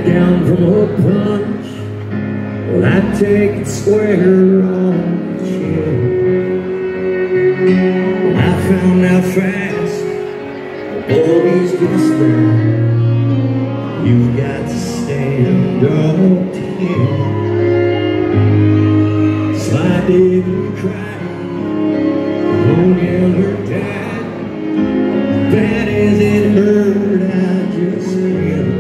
down from a punch, well, I take it square on the chin. I found out fast, boys just there. You've got to stand up to him. So I didn't cry, don't yell her dad. Bad as it hurt, I just grinned.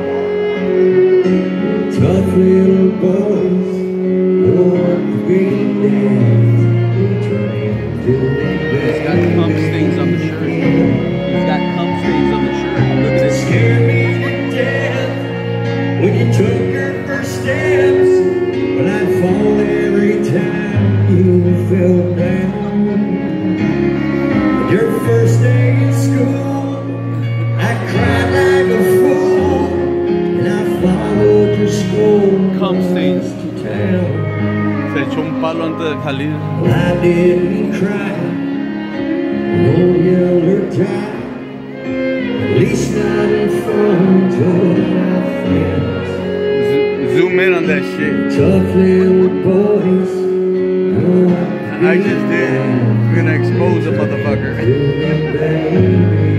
Tough little boys, Lord being dead, turn into He's got cum stains on the shirt. He's got cum stains on the shirt. Look at this. Scared me to death when you took your first steps. But I'd fall every time you fell down. Your first day in school, I cried like a fool, and I followed your school Cum stains. to town. Se echó un palo antes de salir. I didn't cry, no yell or die, at least not in front of my friends. Zoom in on that shit. Tough little boys, I just did. We're gonna expose the motherfucker.